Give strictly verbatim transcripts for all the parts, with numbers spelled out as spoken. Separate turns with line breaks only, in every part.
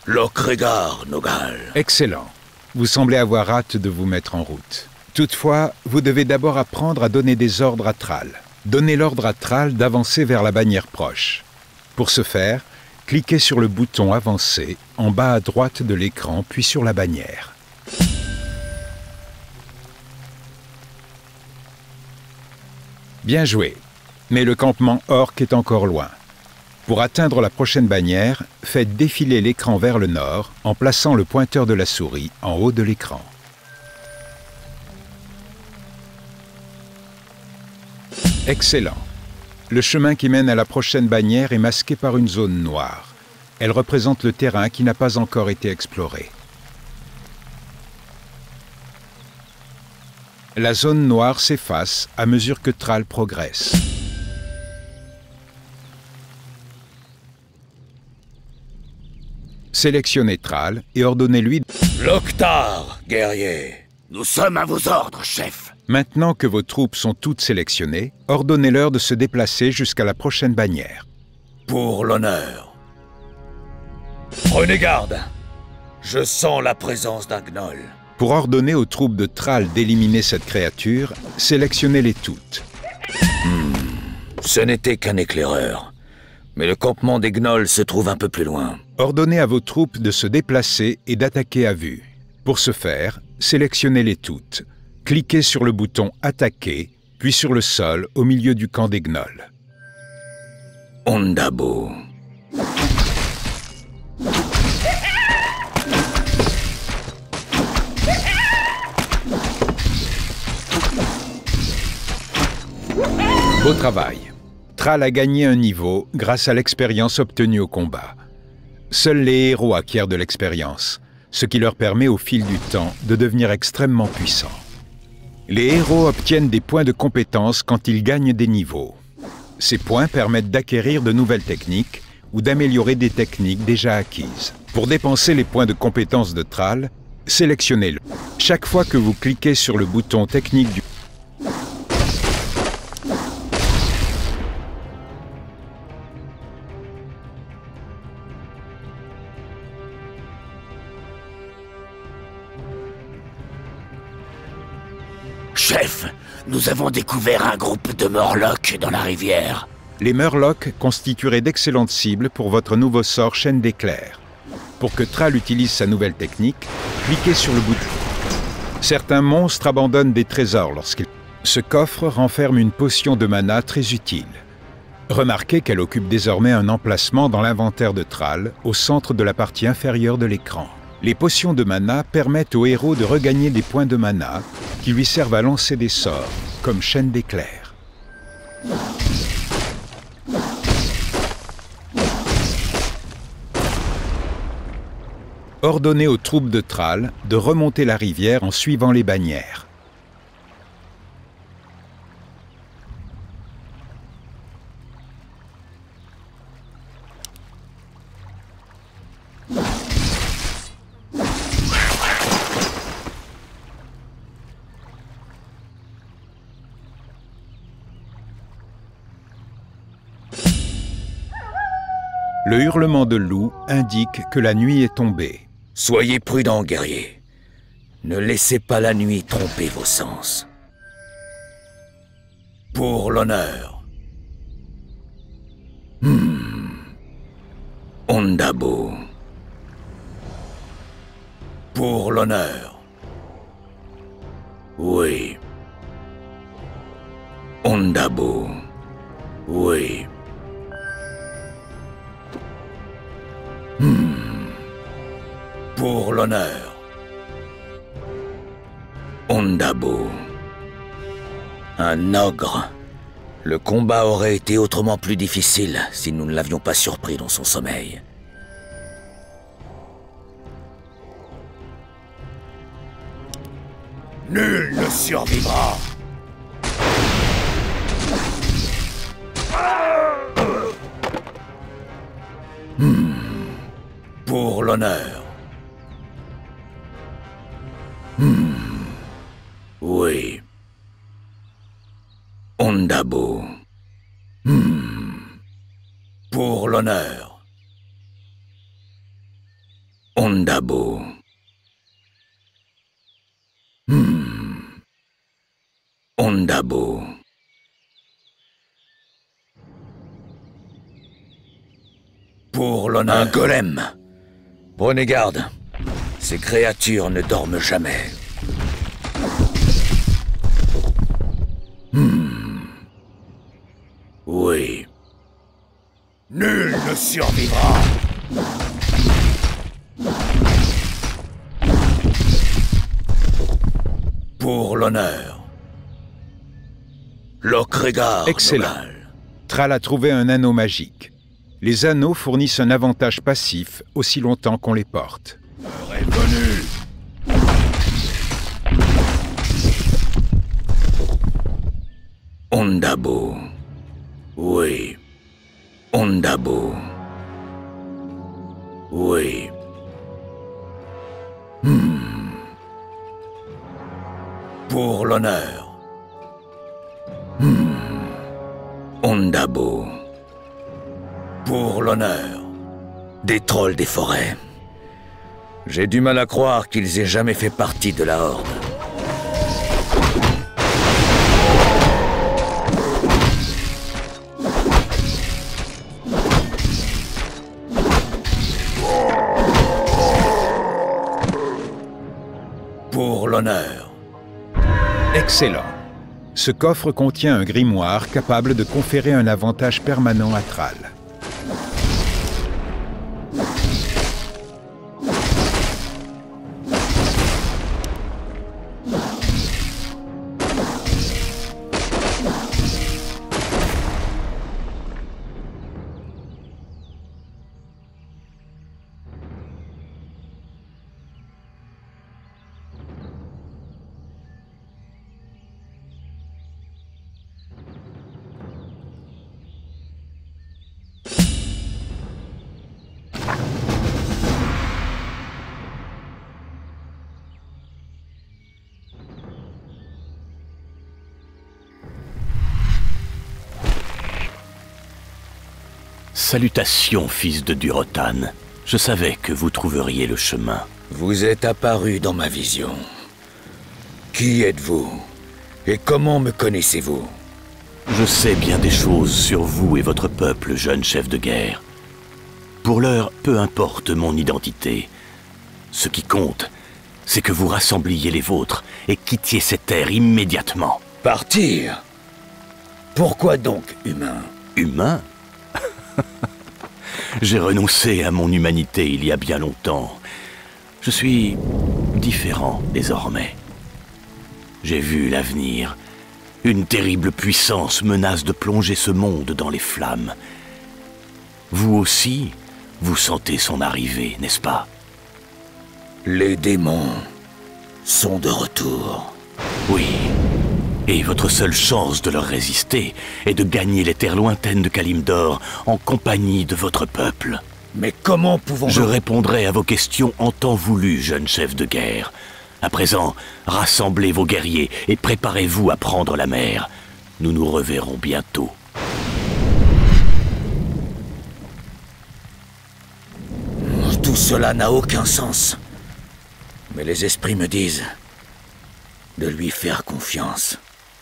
Lokregar, Nogal.
Excellent. Vous semblez avoir hâte de vous mettre en route. Toutefois, vous devez d'abord apprendre à donner des ordres à Thrall. Donnez l'ordre à Thrall d'avancer vers la bannière proche. Pour ce faire, cliquez sur le bouton Avancer en bas à droite de l'écran, puis sur la bannière. Bien joué. Mais le campement orc est encore loin. Pour atteindre la prochaine bannière, faites défiler l'écran vers le nord en plaçant le pointeur de la souris en haut de l'écran. Excellent. Le chemin qui mène à la prochaine bannière est masqué par une zone noire. Elle représente le terrain qui n'a pas encore été exploré. La zone noire s'efface à mesure que Thrall progresse. Sélectionnez Thrall et ordonnez-lui...
Loktar, guerrier. Nous sommes à vos ordres, chef.
Maintenant que vos troupes sont toutes sélectionnées, ordonnez-leur de se déplacer jusqu'à la prochaine bannière.
Pour l'honneur. Prenez garde. Je sens la présence d'un gnoll.
Pour ordonner aux troupes de Thrall d'éliminer cette créature, sélectionnez-les toutes.
Hmm, ce n'était qu'un éclaireur. Mais le campement des gnolls se trouve un peu plus loin.
Ordonnez à vos troupes de se déplacer et d'attaquer à vue. Pour ce faire, sélectionnez-les toutes. Cliquez sur le bouton « Attaquer », puis sur le sol au milieu du camp des gnolls.
Ondabo.
Beau travail. Thrall a gagné un niveau grâce à l'expérience obtenue au combat. Seuls les héros acquièrent de l'expérience, ce qui leur permet au fil du temps de devenir extrêmement puissants. Les héros obtiennent des points de compétence quand ils gagnent des niveaux. Ces points permettent d'acquérir de nouvelles techniques ou d'améliorer des techniques déjà acquises. Pour dépenser les points de compétence de Thrall, sélectionnez-le. Chaque fois que vous cliquez sur le bouton technique du
Chef, nous avons découvert un groupe de Morlocks dans la rivière.
Les Murlocs constitueraient d'excellentes cibles pour votre nouveau sort Chaîne d'éclairs. Pour que Thrall utilise sa nouvelle technique, cliquez sur le bouton. Certains monstres abandonnent des trésors lorsqu'ils... Ce coffre renferme une potion de mana très utile. Remarquez qu'elle occupe désormais un emplacement dans l'inventaire de Thrall, au centre de la partie inférieure de l'écran. Les potions de mana permettent au héros de regagner des points de mana qui lui servent à lancer des sorts, comme Chaîne d'éclairs. Ordonnez aux troupes de Thrall de remonter la rivière en suivant les bannières. Le hurlement de loup indique que la nuit est tombée.
Soyez prudents, guerrier. Ne laissez pas la nuit tromper vos sens. Pour l'honneur. Hmm. Ondabo. Pour l'honneur. Oui. Ondabo. Oui. Hmm. Pour l'honneur. Ondabo. Un ogre. Le combat aurait été autrement plus difficile si nous ne l'avions pas surpris dans son sommeil. Nul ne survivra. Hmm. Pour l'honneur. Hmm. Oui. Ondabo. Hmm. Pour l'honneur. Ondabo. Hmm. Ondabo. Pour l'honneur. Un golem. Prenez garde. Ces créatures ne dorment jamais. Hmm. Oui. Nul ne survivra. Pour l'honneur. Lokregar.
Excellent.
Nogal.
Thrall a trouvé un anneau magique. Les anneaux fournissent un avantage passif aussi longtemps qu'on les porte.
L'heure est venue. Ondabo. Oui. Ondabo. Oui. Hmm. Pour l'honneur. Hmm. Ondabo. Pour l'honneur. Des trolls des forêts. J'ai du mal à croire qu'ils aient jamais fait partie de la Horde. Pour l'honneur.
Excellent. Ce coffre contient un grimoire capable de conférer un avantage permanent à Thrall.
Salutations, fils de Durotan. Je savais que vous trouveriez le chemin.
Vous êtes apparu dans ma vision. Qui êtes-vous? Et comment me connaissez-vous?
Je sais bien des choses sur vous et votre peuple, jeune chef de guerre. Pour l'heure, peu importe mon identité. Ce qui compte, c'est que vous rassembliez les vôtres et quittiez cette terre immédiatement.
Partir? Pourquoi donc, humain?
Humain? J'ai renoncé à mon humanité il y a bien longtemps. Je suis différent désormais. J'ai vu l'avenir. Une terrible puissance menace de plonger ce monde dans les flammes. Vous aussi, vous sentez son arrivée, n'est-ce pas?
Les démons sont de retour.
Oui. Et votre seule chance de leur résister est de gagner les terres lointaines de Kalimdor en compagnie de votre peuple.
Mais comment pouvons-nous...
Je répondrai à vos questions en temps voulu, jeune chef de guerre. À présent, rassemblez vos guerriers et préparez-vous à prendre la mer. Nous nous reverrons bientôt.
Tout cela n'a aucun sens. Mais les esprits me disent de lui faire confiance.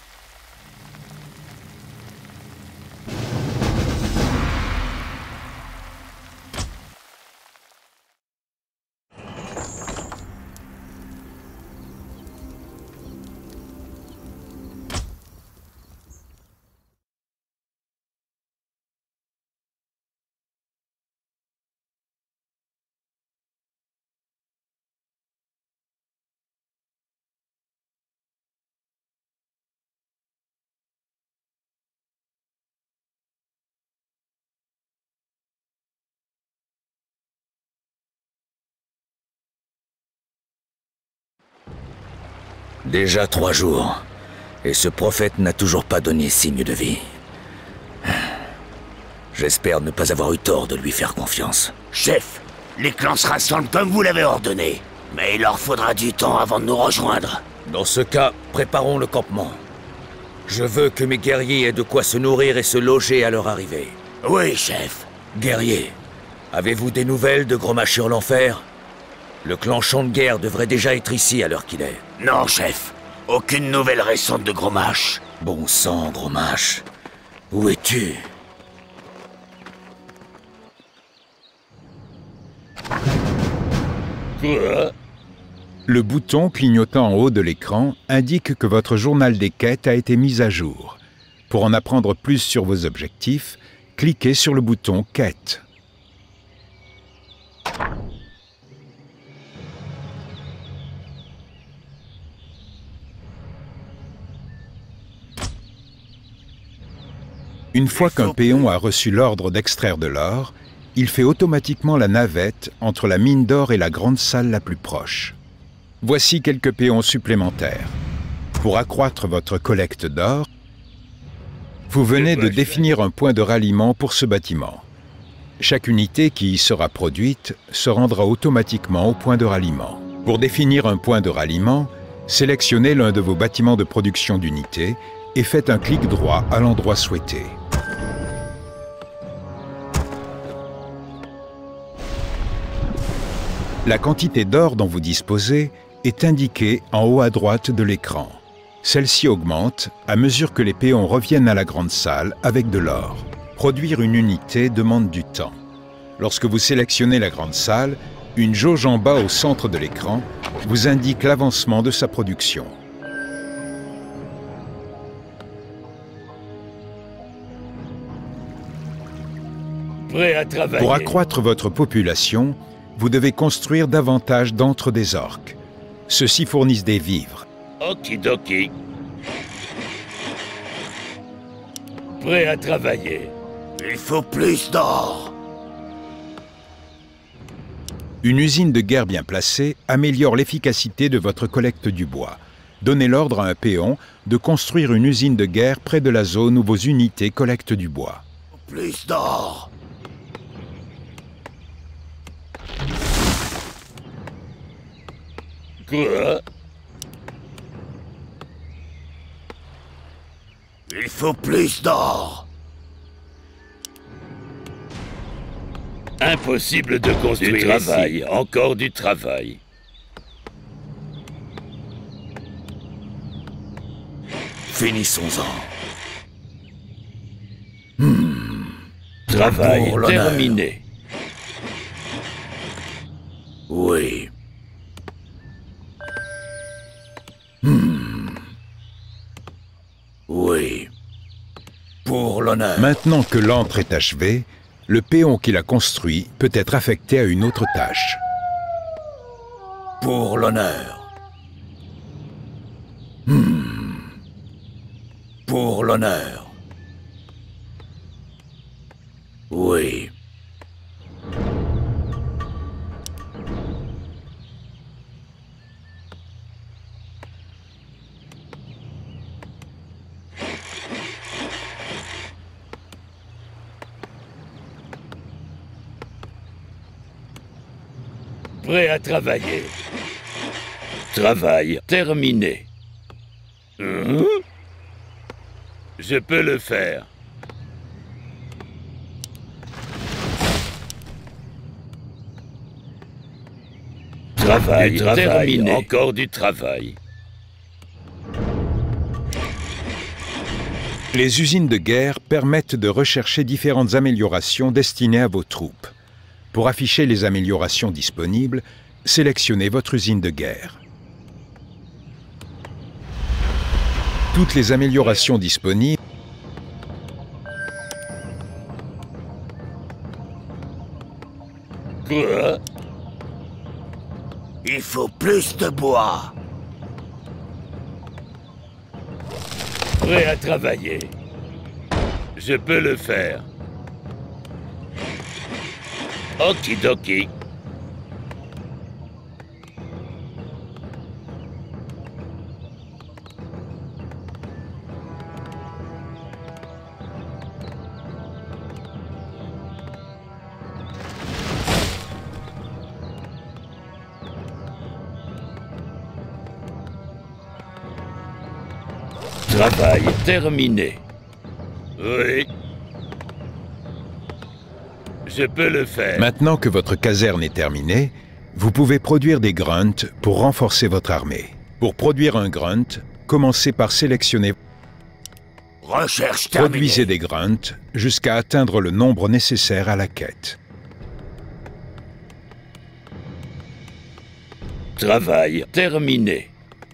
Déjà trois jours, et ce prophète n'a toujours pas donné signe de vie. J'espère ne pas avoir eu tort de lui faire confiance.
Chef, les clans se rassemblent comme vous l'avez ordonné, mais il leur faudra du temps avant de nous rejoindre.
Dans ce cas, préparons le campement. Je veux que mes guerriers aient de quoi se nourrir et se loger à leur arrivée.
Oui, chef.
Guerriers, avez-vous des nouvelles de Grommash sur l'enfer? Le clan Champ de Guerre devrait déjà être ici à l'heure qu'il est.
Non, chef. Aucune nouvelle récente de Grommash.
Bon sang, Grommash. Où es-tu?
Quoi?
Le bouton clignotant en haut de l'écran indique que votre journal des quêtes a été mis à jour. Pour en apprendre plus sur vos objectifs, cliquez sur le bouton « Quête ». Une fois qu'un péon a reçu l'ordre d'extraire de l'or, il fait automatiquement la navette entre la mine d'or et la grande salle la plus proche. Voici quelques péons supplémentaires. Pour accroître votre collecte d'or, vous venez de définir un point de ralliement pour ce bâtiment. Chaque unité qui y sera produite se rendra automatiquement au point de ralliement. Pour définir un point de ralliement, sélectionnez l'un de vos bâtiments de production d'unités et faites un clic droit à l'endroit souhaité. La quantité d'or dont vous disposez est indiquée en haut à droite de l'écran. Celle-ci augmente à mesure que les péons reviennent à la grande salle avec de l'or. Produire une unité demande du temps. Lorsque vous sélectionnez la grande salle, une jauge en bas au centre de l'écran vous indique l'avancement de sa production.
Prêt à travailler.
Pour accroître votre population, vous devez construire davantage d'antres des orques. Ceux-ci fournissent des vivres.
Okidoki. Prêt à travailler. Il faut plus d'or.
Une usine de guerre bien placée améliore l'efficacité de votre collecte du bois. Donnez l'ordre à un péon de construire une usine de guerre près de la zone où vos unités collectent du bois.
Plus d'or. Quoi? Il faut plus d'or. Impossible de construire du travail, ici. Encore du travail.
Finissons-en. Hmm.
Travail terminé.
Oui. Hmm. Oui. Pour l'honneur.
Maintenant que l'antre est achevé, le péon qui l'a construit peut être affecté à une autre tâche.
Pour l'honneur. Hmm. Pour l'honneur. Oui.
Prêt à travailler. Travail terminé. Hein? Je peux le faire. Travail, travail terminé. Encore du travail.
Les usines de guerre permettent de rechercher différentes améliorations destinées à vos troupes. Pour afficher les améliorations disponibles, sélectionnez votre usine de guerre. Toutes les améliorations disponibles
Quoi? Il faut plus de bois. Prêt à travailler. Je peux le faire. Okidoki. Travail terminé. Oui. Je peux le faire.
Maintenant que votre caserne est terminée, Vous pouvez produire des grunts pour renforcer votre armée. Pour produire un grunt, commencez par sélectionner.
Recherche terminée.
Produisez des grunts jusqu'à atteindre le nombre nécessaire à la quête.
Travail terminé.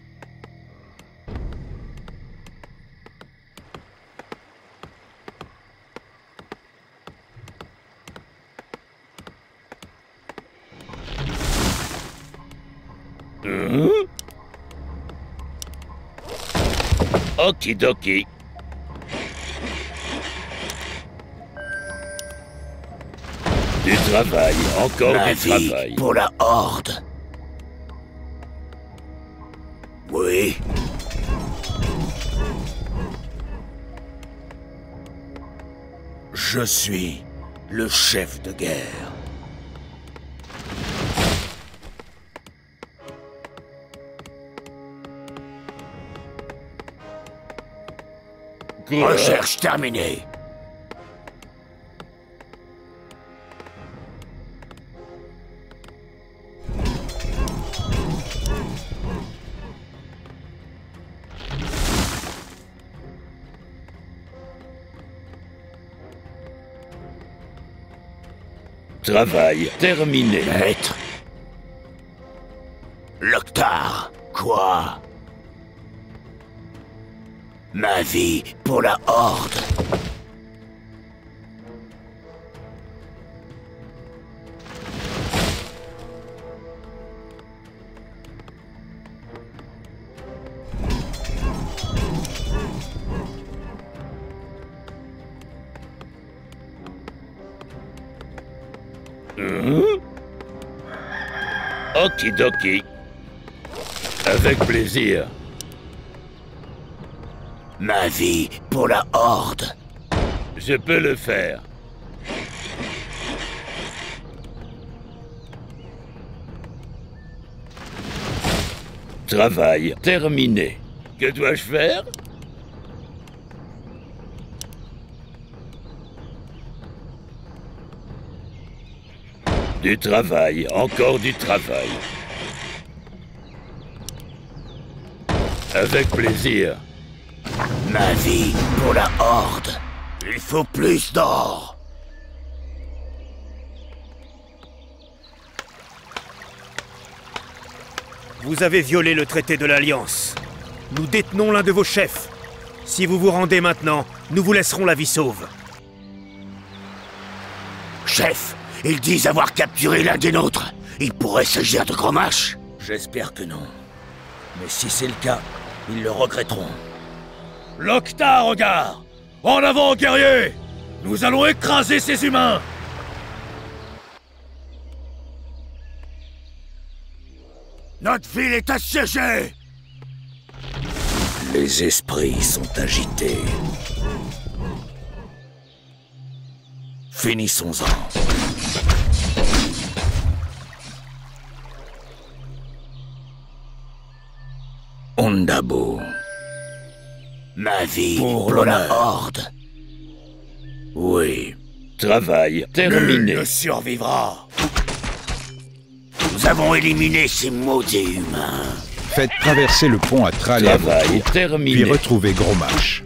Mmh. Okidoki. Du travail, encore
Ma
du
vie
travail.
pour la Horde. Oui. Je suis le chef de guerre.
Quoi?
Recherche terminée.
Travail terminé.
Maître. Loktar. Quoi? Ma vie pour la Horde.
Mmh. Okidoki. Avec plaisir.
Ma vie pour la Horde.
Je peux le faire. Travail terminé. Que dois-je faire? Du travail, encore du travail. Avec plaisir.
Ma vie pour la Horde. Il faut plus d'or.
Vous avez violé le traité de l'Alliance. Nous détenons l'un de vos chefs. Si vous vous rendez maintenant, nous vous laisserons la vie sauve.
Chef, ils disent avoir capturé l'un des nôtres. Il pourrait s'agir de Grommash.
J'espère que non. Mais si c'est le cas, ils le regretteront.
Loktar, regarde! En avant, guerriers! Nous allons écraser ces humains!
Notre ville est assiégée!
Les esprits sont agités. Finissons-en. Ondabo.
Ma vie
Pour
pour, la
l'honneur.
Horde.
Oui.
Travail terminé.
Nul ne survivra!
Nous avons éliminé ces maudits humains.
Faites traverser le pont à Tral et à
Travail
Voto, puis
terminé.
retrouvez Grommash.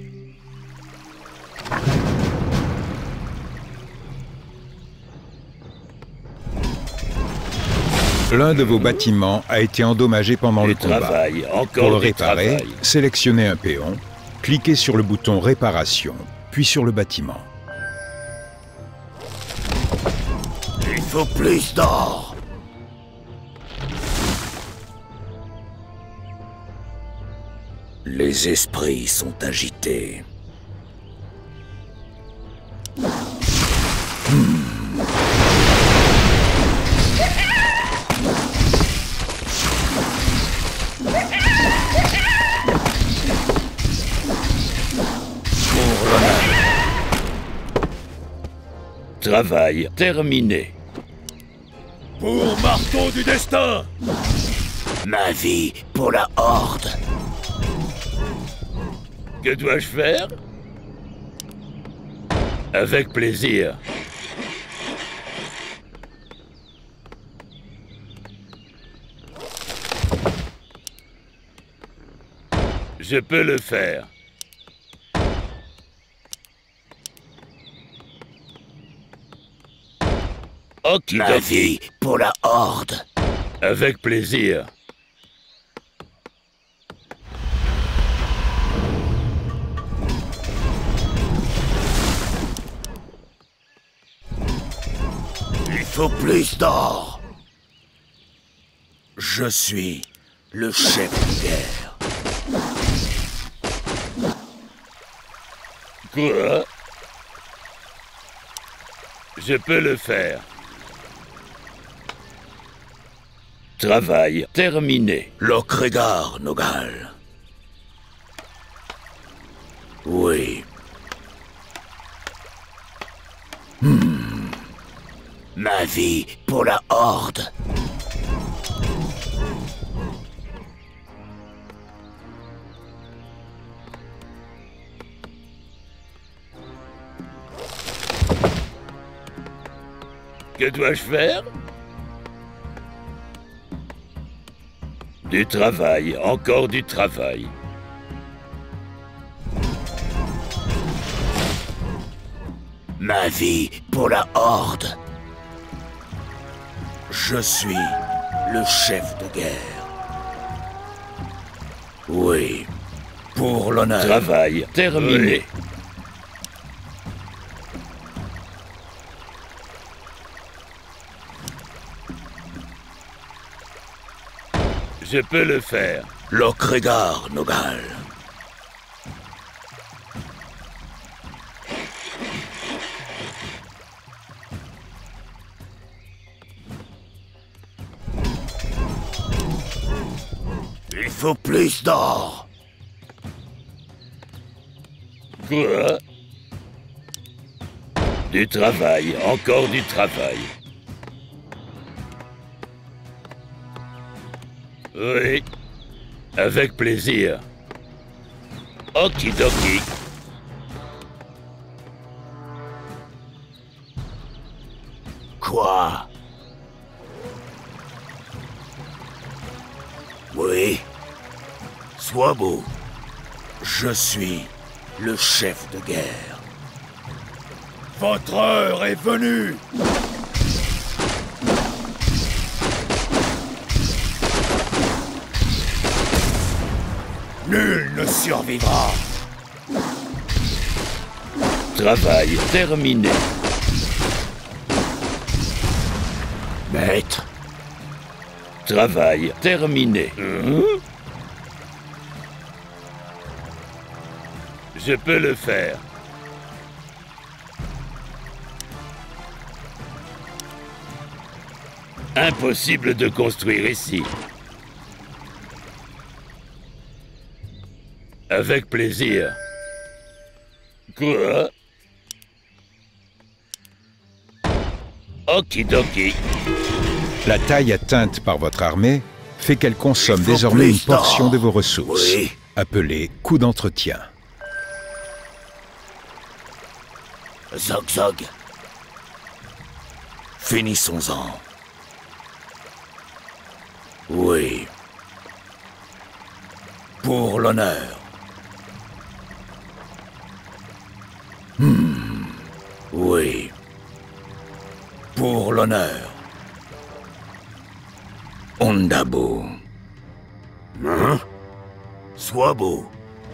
L'un de vos bâtiments a été endommagé pendant le
Du
combat.
travail, encore
Pour le
du
réparer,
travail.
sélectionnez un péon, cliquez sur le bouton Réparation, puis sur le bâtiment.
Il faut plus d'or.
Les esprits sont agités.
Travail terminé.
Pour marteau du destin!
Ma vie pour la Horde.
Que dois-je faire? Avec plaisir.
Je peux le faire.
Ma vie pour la Horde.
Avec plaisir.
Il faut plus d'or.
Je suis le chef de guerre.
Quoi? Je peux le faire. Travail terminé.
Lokregar, Nogal. Oui.
Hmm. Ma vie pour la Horde.
Que dois-je faire? Du travail, encore du travail.
Ma vie pour la Horde.
Je suis le chef de guerre. Oui. Pour l'honneur.
Travail terminé.
Oui.
Je peux le faire.
Lokregar, Nogal.
Il faut plus d'or.
Quoi? Du travail, encore du travail. Oui, avec plaisir. Okidoki.
Quoi? Oui. Sois beau.
Je suis le chef de guerre.
Votre heure est venue.
Nul ne survivra.
Travail terminé.
Maître.
Travail terminé. Hein? Je peux le faire. Impossible de construire ici. Avec plaisir. Quoi? Okidoki.
La taille atteinte par votre armée fait qu'elle consomme désormais une portion de vos ressources,
oui.
appelée coût d'entretien.
Zog Zog.
Finissons-en. Oui. Pour l'honneur. Hmm. Oui. Pour l'honneur. Ondabo.
Hein? Sois beau.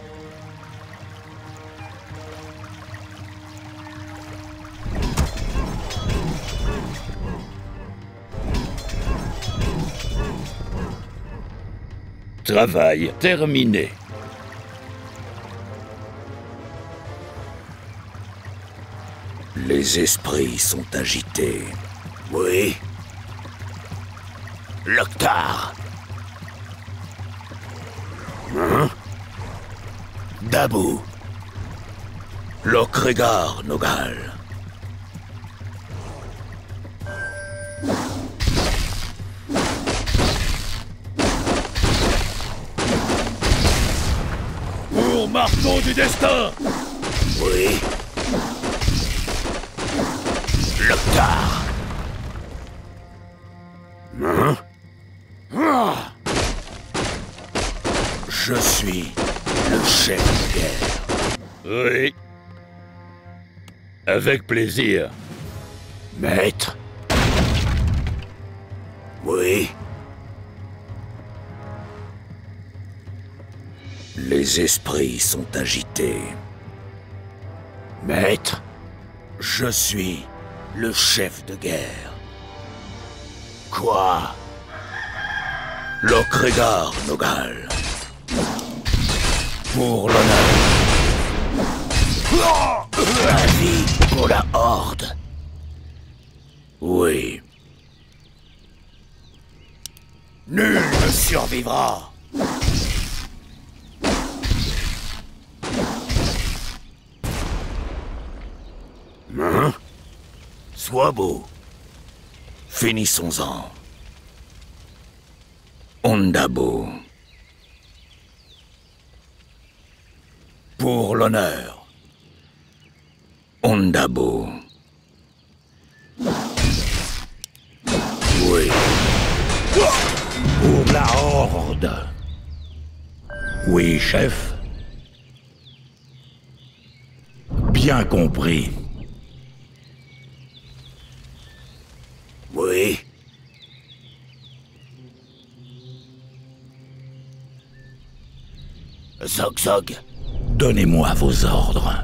Travail terminé.
Les esprits sont agités.
Oui. Loktar. Hein? Dabou.
Lokregar, Nogal.
Pour marteau du destin.
Oui. Loktar. Hein?
Je suis le chef de guerre.
Oui. Avec plaisir.
Maître. Oui.
Les esprits sont agités.
Maître.
Je suis le chef de guerre.
Quoi?
Lokregar Nogal. Pour l'honneur.
La vie pour la Horde.
Oui.
Nul ne survivra.
Hein? Sois beau.
Finissons-en. Ondabo. Pour l'honneur. Ondabo. Oui.
Pour la Horde.
Oui, chef. Bien compris.
Oui. Zog Zog.
Donnez-moi vos ordres.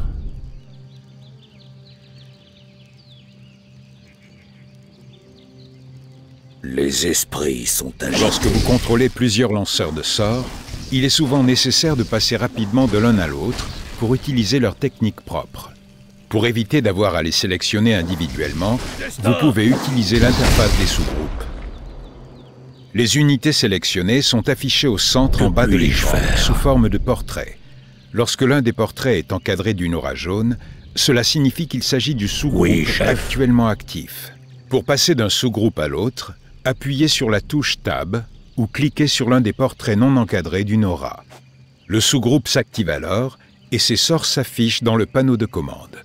Les esprits sont agités.
Lorsque vous contrôlez plusieurs lanceurs de sorts, il est souvent nécessaire de passer rapidement de l'un à l'autre pour utiliser leur technique propre. Pour éviter d'avoir à les sélectionner individuellement, vous pouvez utiliser l'interface des sous-groupes. Les unités sélectionnées sont affichées au centre en bas de l'écran, sous forme de portrait. Lorsque l'un des portraits est encadré d'une aura jaune, cela signifie qu'il s'agit du sous-groupe
Oui,
actuellement actif. Pour passer d'un sous-groupe à l'autre, appuyez sur la touche Tab ou cliquez sur l'un des portraits non encadrés d'une aura. Le sous-groupe s'active alors et ses sorts s'affichent dans le panneau de commande.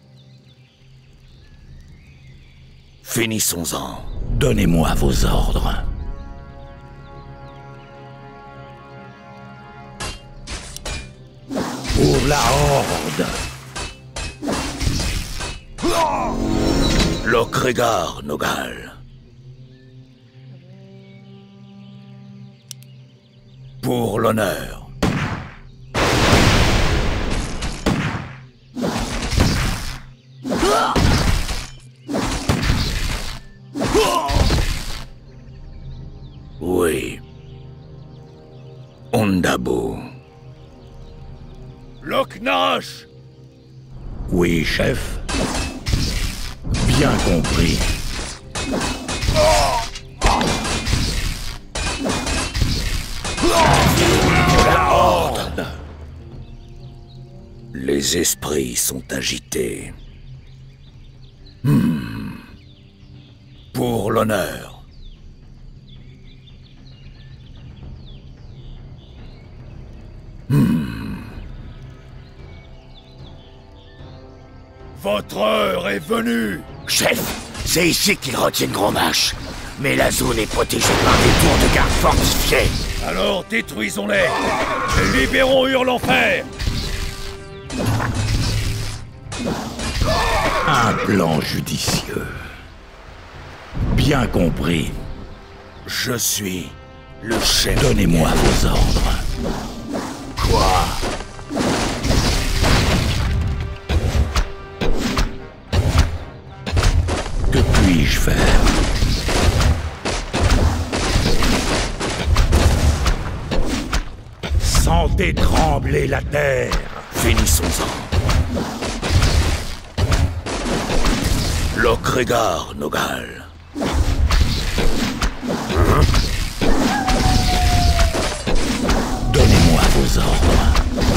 Finissons-en.
Donnez-moi vos ordres. Pour la Horde.
Lokregar Nogal. Pour l'honneur. Oui. Ondabo.
Loknash.
Oui, chef. Bien compris.
La Horde. Les esprits sont agités. Hmm. Pour l'honneur. Hmm.
Votre heure est venue.
Chef, c'est ici qu'ils retiennent Grommash. Mais la zone est protégée par des tours de garde fortifiées.
Alors détruisons-les et libérons Hurlenfer.
Un plan judicieux. Bien compris.
Je suis le chef.
Donnez-moi vos ordres.
Quoi?
Que puis-je faire?
Sentez trembler la terre.
Finissons-en. Lokregar Nogal.
Hein? Donnez-moi vos ordres.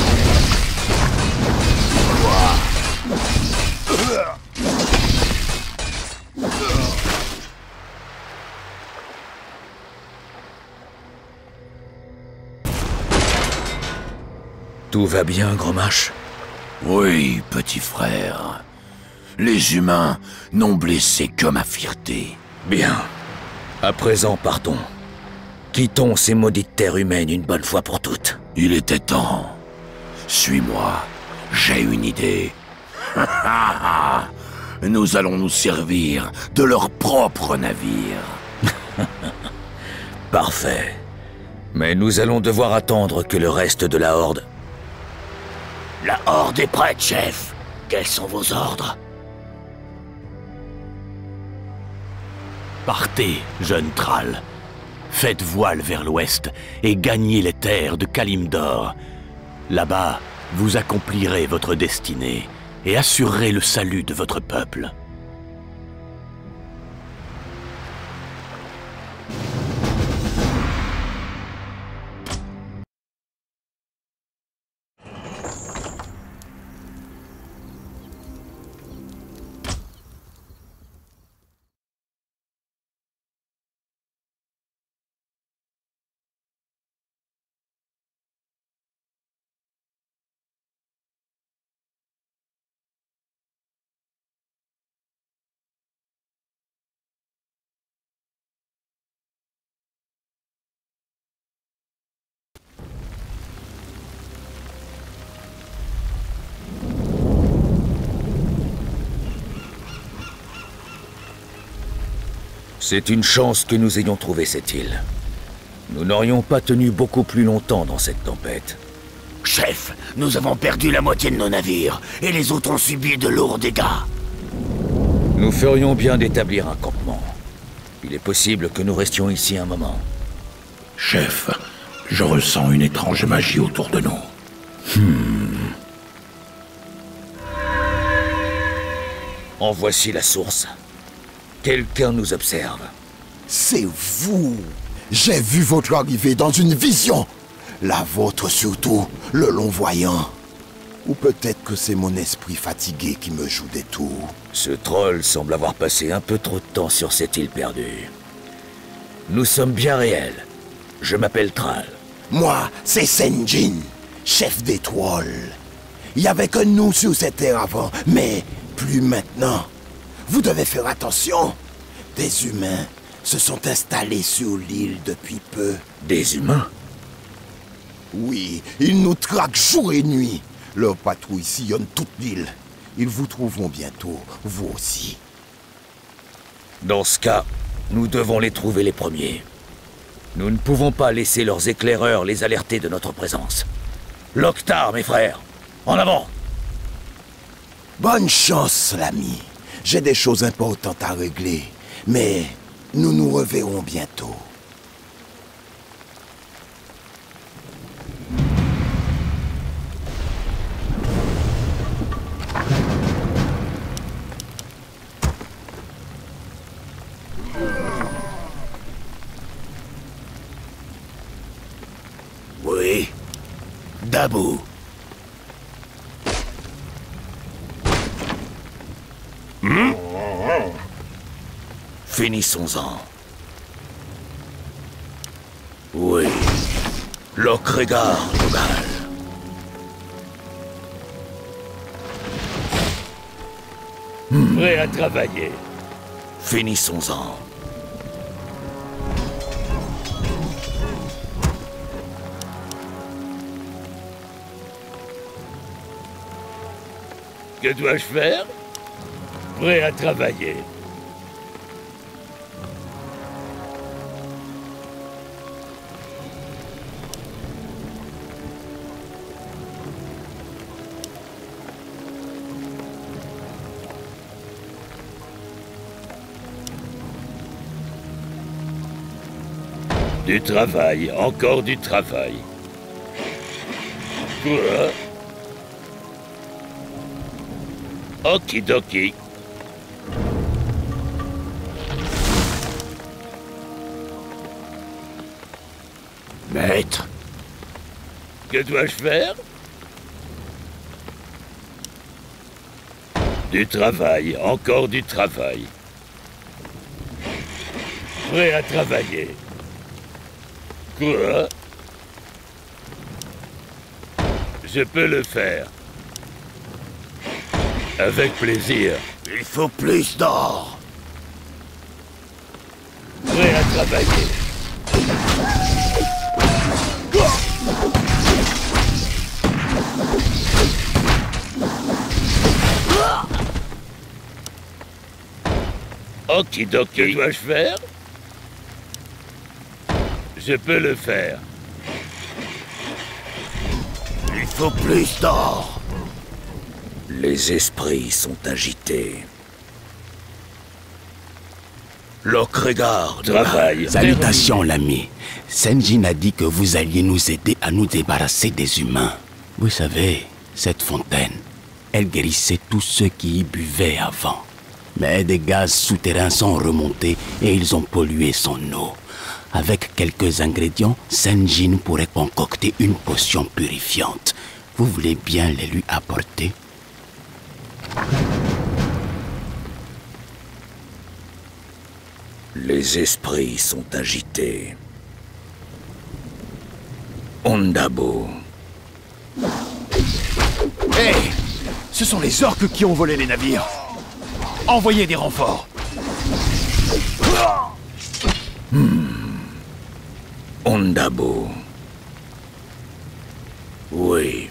Tout va bien, Grommash?
Oui, petit frère. Les humains n'ont blessé que ma fierté.
Bien. À présent, partons. Quittons ces maudites terres humaines une bonne fois pour toutes.
Il était temps.
Suis-moi, j'ai une idée. Nous allons nous servir de leur propre navire.
Parfait. Mais nous allons devoir attendre que le reste de la Horde...
La Horde est prête, chef. Quels sont vos ordres?
Partez, jeune Thrall. Faites voile vers l'ouest et gagnez les terres de Kalimdor. Là-bas, vous accomplirez votre destinée et assurerez le salut de votre peuple.
C'est une chance que nous ayons trouvé cette île. Nous n'aurions pas tenu beaucoup plus longtemps dans cette tempête.
Chef, nous avons perdu la moitié de nos navires, et les autres ont subi de lourds dégâts.
Nous ferions bien d'établir un campement. Il est possible que nous restions ici un moment.
Chef, je ressens une étrange magie autour de nous. Hmm.
En voici la source. Quelqu'un nous observe.
C'est vous! J'ai vu votre arrivée dans une vision! La vôtre surtout, le long-voyant. Ou peut-être que c'est mon esprit fatigué qui me joue des tours.
Ce troll semble avoir passé un peu trop de temps sur cette île perdue. Nous sommes bien réels. Je m'appelle Thrall.
Moi, c'est Sen'jin, chef des trolls. Il y avait que nous sur cette terre avant, mais plus maintenant. Vous devez faire attention. Des humains se sont installés sur l'île depuis peu.
Des humains?
Oui, ils nous traquent jour et nuit. Leurs patrouilles sillonnent toute l'île. Ils vous trouveront bientôt, vous aussi.
Dans ce cas, nous devons les trouver les premiers. Nous ne pouvons pas laisser leurs éclaireurs les alerter de notre présence. Lok'tar, mes frères, en avant!
Bonne chance, l'ami. J'ai des choses importantes à régler, mais nous nous reverrons bientôt.
Oui, Dabou.
Hmm? Finissons-en. Oui. Lok'tar, Logal. Hmm.
Prêt à travailler.
Finissons-en.
Que dois-je faire? Prêt à travailler. Du travail, encore du travail. Quoi? Okidoki.
Maître.
Que dois-je faire? Du travail, encore du travail. Prêt à travailler. Quoi? Je peux le faire. Avec plaisir.
Il faut plus d'or.
Prêt à travailler. Okidoki. Que dois-je faire? Je peux le faire.
Il faut plus d'or.
Les esprits sont agités. Lokregar
Travail.
Salutations, l'ami. Senjin a dit que vous alliez nous aider à nous débarrasser des humains. Vous savez, cette fontaine, elle guérissait tous ceux qui y buvaient avant. Mais des gaz souterrains sont remontés et ils ont pollué son eau. Avec quelques ingrédients, Senjin pourrait concocter une potion purifiante. Vous voulez bien les lui apporter?
Les esprits sont agités. Ondabo.
Hé hey, ce sont les orques qui ont volé les navires. Envoyez des renforts.
Hmm. Ondabo. Oui.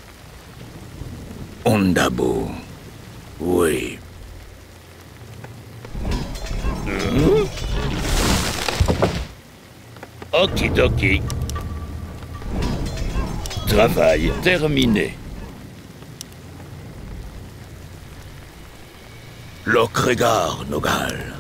Ondabo. Oui.
Mmh. Okidoki. Travail terminé.
Lokregar Nogal.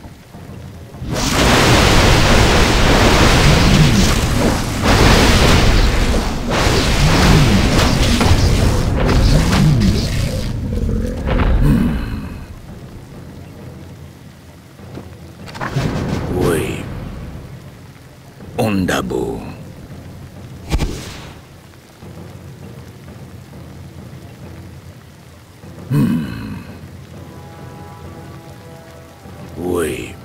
Oui. Ondabo. Hmm. Oui.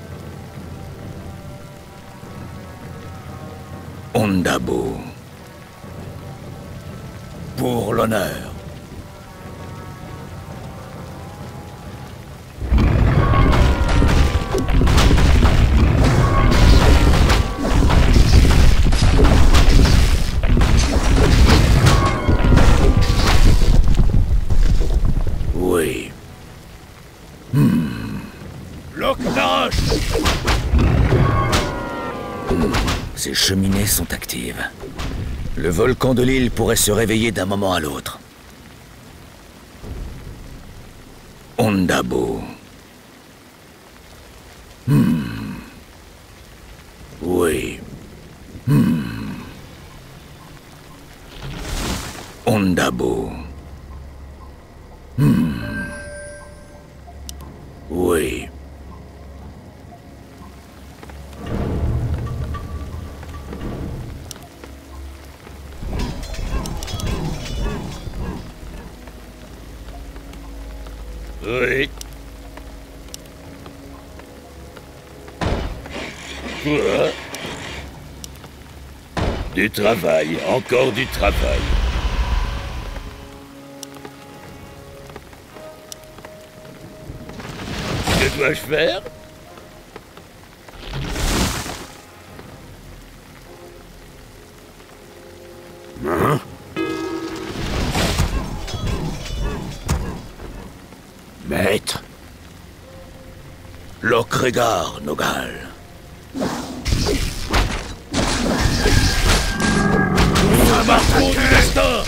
Ondabo. Pour l'honneur. Oui. Hmm.
Loknash.
Hmm. Ces cheminées sont actives. Le volcan de l'île pourrait se réveiller d'un moment à l'autre. Ondabo. Hmm. Oui. Hmm. Ondabo. Hmm. Oui.
Oui. Quoi? Du travail, encore du travail. Que dois-je faire?
Hein? Maître.
Lokregar Nogal.
Un marteau du destin!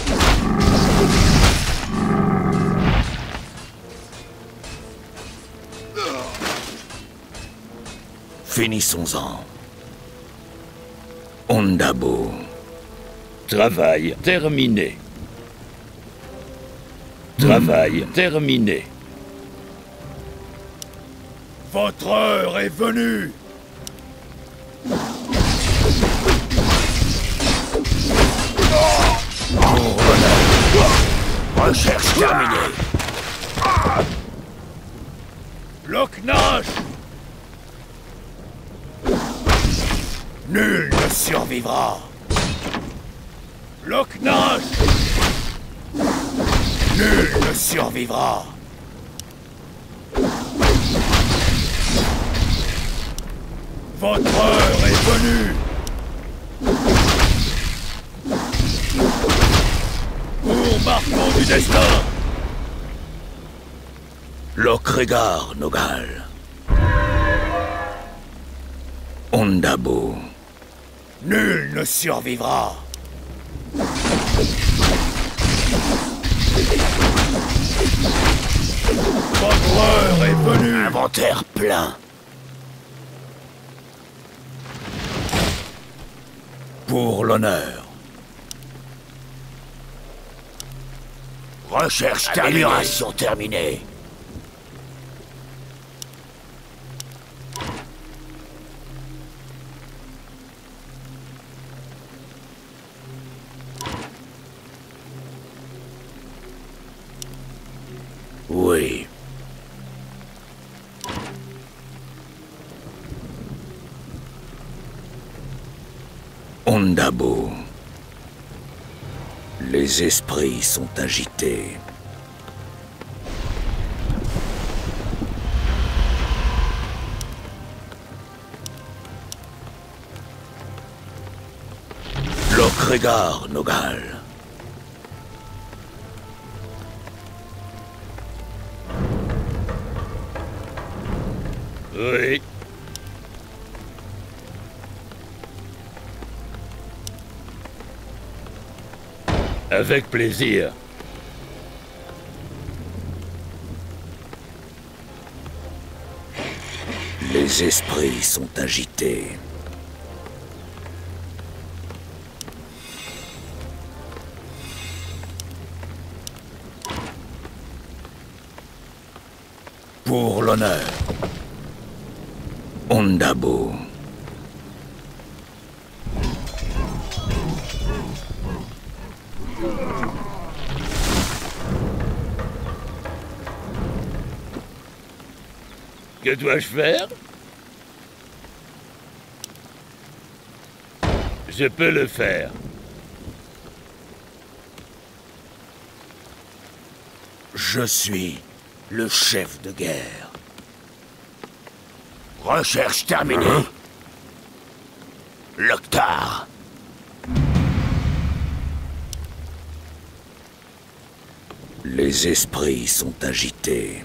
Finissons-en. Ondabo.
Travail terminé. Travail mmh. terminé.
Votre heure est venue.
Pour l'honneur. Recherche terminée.
Loknash. Nul ne survivra. Loknash. Nul ne survivra. Votre heure est venue. destin. Lokregar Nogal. Ondabo. Nul ne survivra. Votre heure est venue.
Inventaire plein.
Pour l'honneur.
Recherche terminée. Amélioration terminée.
Oui. Ondabo. Les esprits sont agités. Lokregar Nogal. Oui. Avec plaisir. Les esprits sont agités. Pour l'honneur. Ondabo. Que dois-je faire? Je peux le faire. Je suis le chef de guerre.
Recherche terminée. Hein? Loktar.
Les esprits sont agités.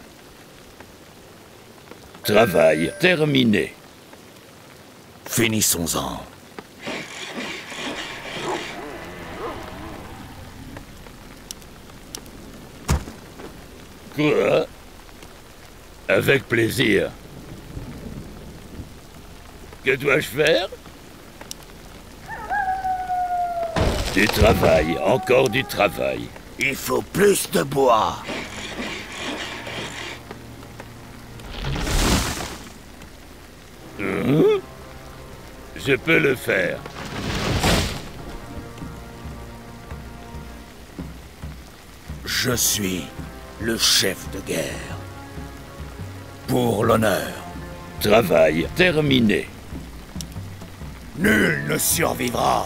Travail terminé. Finissons-en. Quoi? Avec plaisir. Que dois-je faire? Du travail, encore du travail.
Il faut plus de bois.
Mmh. Je peux le faire. Je suis le chef de guerre. Pour l'honneur. Travail terminé. Nul ne survivra.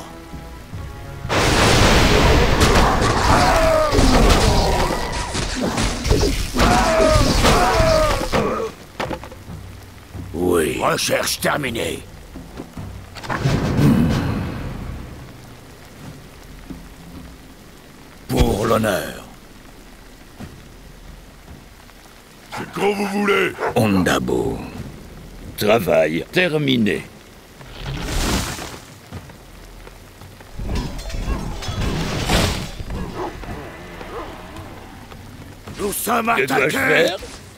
Oui.
Recherche terminée.
Pour l'honneur.
C'est quand vous voulez.
Ondabo. Travail terminé.
Nous sommes
attaqués. Que dois-je faire?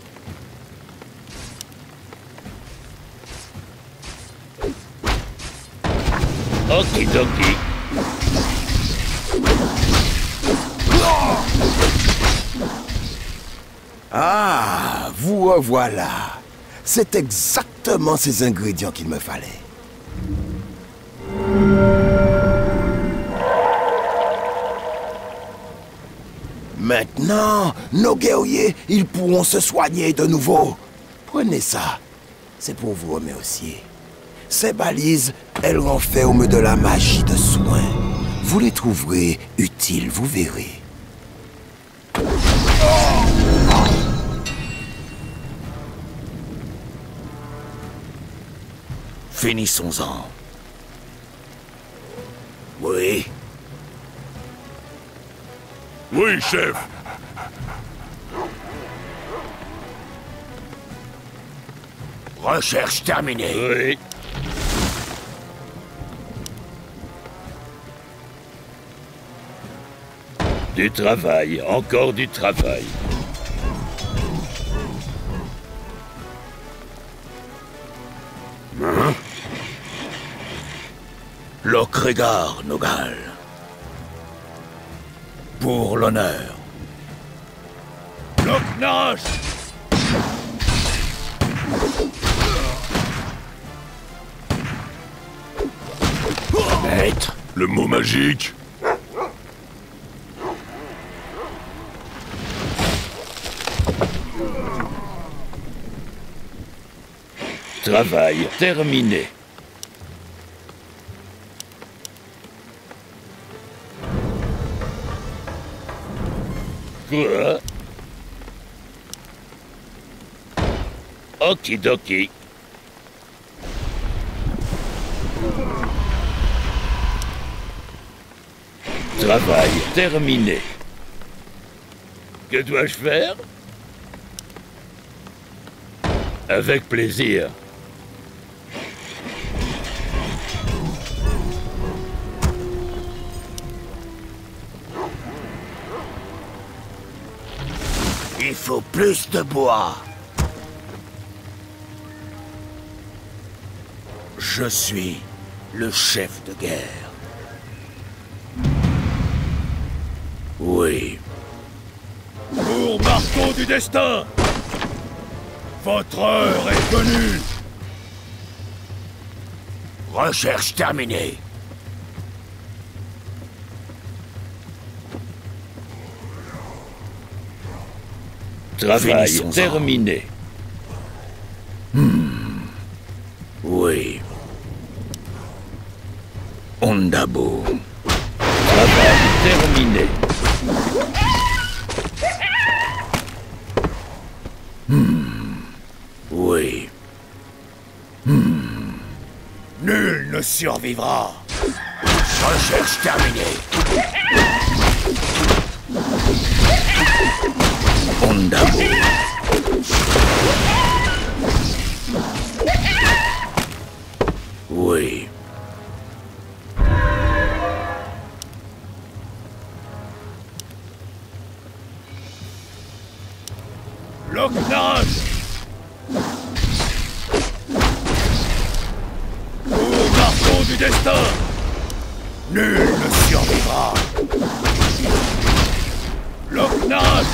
Okidoki.
Ah, vous revoilà. C'est exactement ces ingrédients qu'il me fallait. Maintenant, nos guerriers, ils pourront se soigner de nouveau. Prenez ça. C'est pour vous remercier. Ces balises, elles renferment de la magie de soin. Vous les trouverez utiles, vous verrez.
Finissons-en.
Oui.
Oui, chef.
Recherche terminée.
Oui. Du travail, encore du travail.
Hein? Lokregar, Nogal. Pour l'honneur.
Loknash!
Maître.
Le mot magique.
Travail terminé. Quoi? Okidoki. Travail terminé. Que dois-je faire? Avec plaisir.
Il faut plus de bois.
Je suis le chef de guerre. Oui.
Pour marteau du destin! Votre heure est venue!
Recherche terminée.
Travail
Finissons-en.
terminé.
Hmm. Oui. Ondabo.
Travail terminé.
Hmm. Oui. Hmm.
Nul ne survivra.
Recherche terminée.
Ondabo. Oui.
Loknash! Pour marteau du destin! Nul ne survivra! Loknash!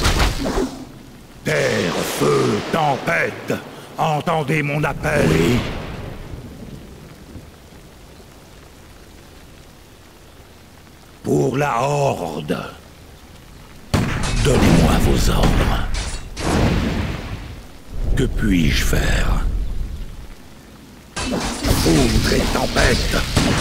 Terre, feu, tempête, entendez mon appel.
Oui.
Pour la Horde, donnez-moi vos ordres. Que puis-je faire? Foudre et tempête.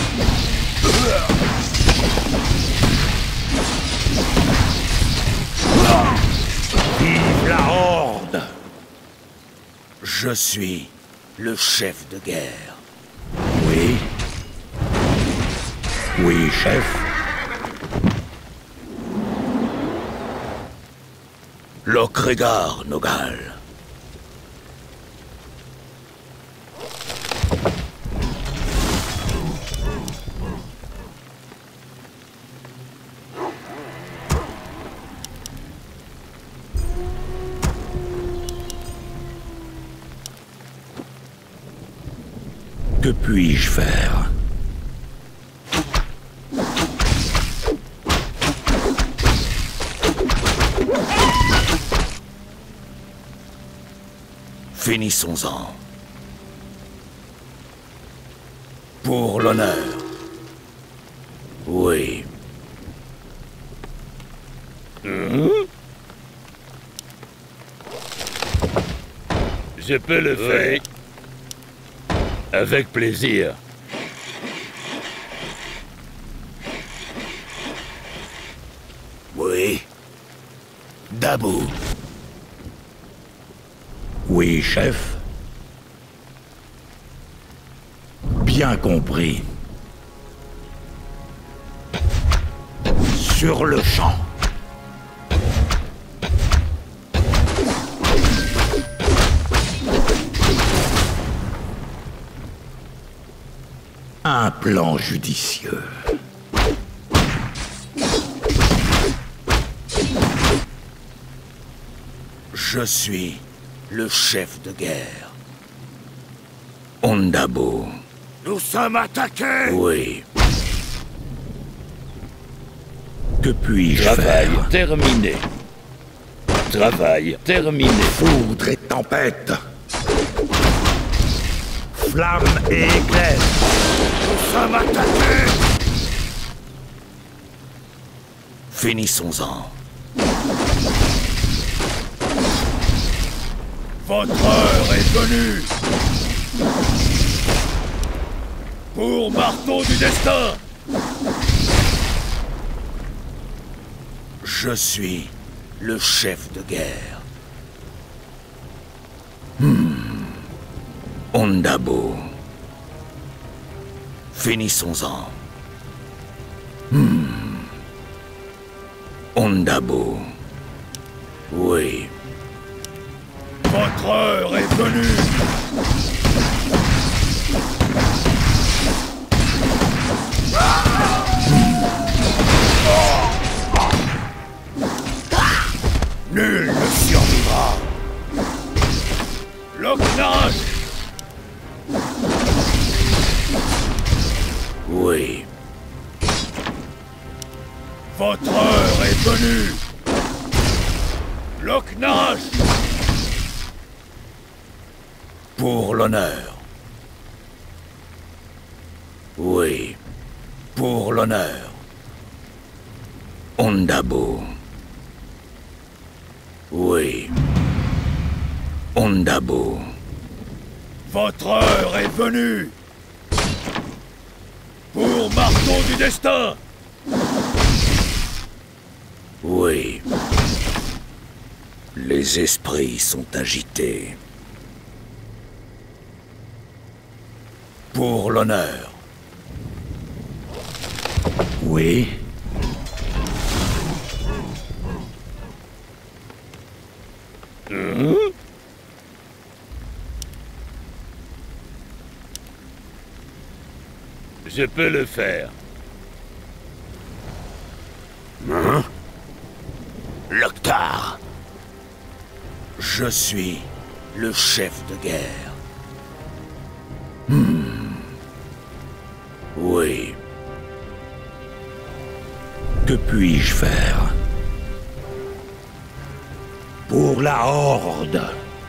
Vive la Horde!
Je suis le chef de guerre.
Oui. Oui, chef.
Lokregar, Nogal.
Que puis-je faire?
Finissons-en. Pour l'honneur. Oui.
Hein? Je peux le faire. Avec plaisir.
Oui. Dabou.
Oui, chef. Bien compris. Sur le champ. Un plan judicieux.
Je suis le chef de guerre.
Ondabo.
Nous sommes attaqués!
Oui.
Que puis-je
Travail
faire?
terminé. Travail terminé.
Foudre et tempête. Flamme et éclair.
Nous sommes attaqués!
Finissons-en.
Votre heure est venue! Pour marteau du destin!
Je suis le chef de guerre.
Hmm. Ondabo. Finissons-en. Hmm. Ondabo. Oui.
Votre heure est venue!
Nul ne survivra.
Loc-Nage!
Oui.
Votre heure est venue! Loc-Nage!
Pour l'honneur. Oui. Pour l'honneur. Ondabo. Oui. Ondabo.
Votre heure est venue! Pour marteau du destin!
Oui. Les esprits sont agités. Pour l'honneur.
Oui.
Mmh.
Je peux le faire.
Hein? Loktar.
Je suis le chef de guerre. Hmm. Oui.
Que puis-je faire? Pour la Horde.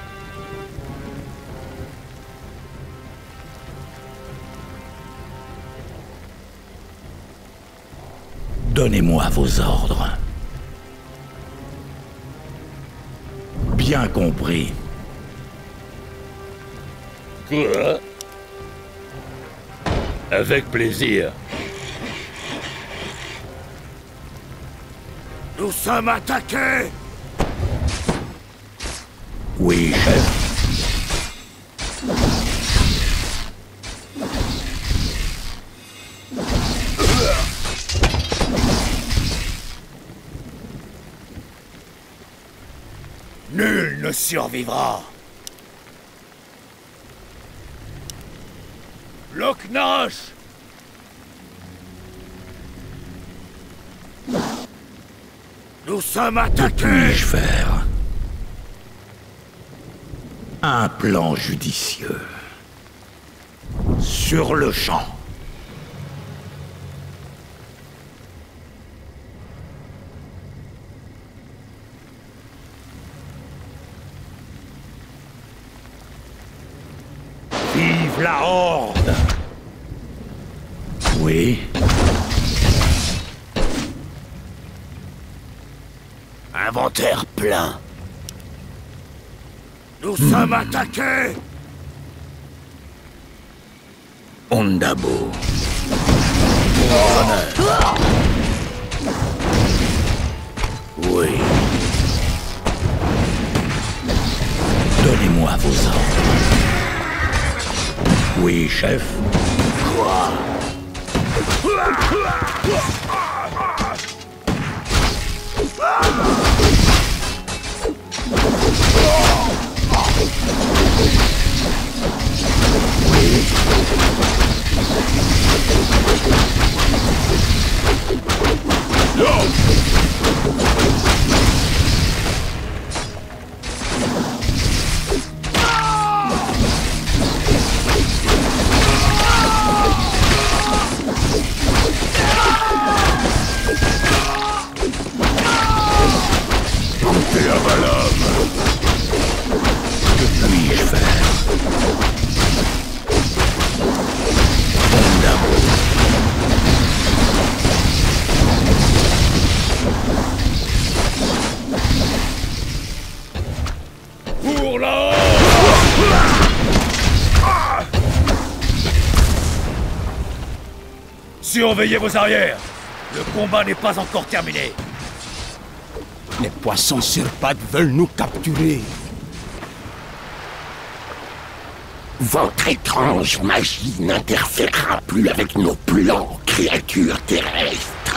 Donnez-moi vos ordres. Bien compris.
Quoi? Avec plaisir.
Nous sommes attaqués!
Oui, chef.
Nul ne survivra.
Loc-Nage!
Nous sommes
Que
attaqués!
puis-je faire? Un plan judicieux. Sur le champ. Vive la Horde! Oui.
Inventaire plein. Nous sommes attaqués!
Ondabo. Pour l'honneur. Oui.
Donnez-moi vos ordres. Oui, chef.
Quoi?
Oui.
Surveillez vos arrières. Le combat n'est pas encore terminé.
Les poissons sur pattes veulent nous capturer. Votre étrange magie n'interférera plus avec nos plus lentes créatures terrestres.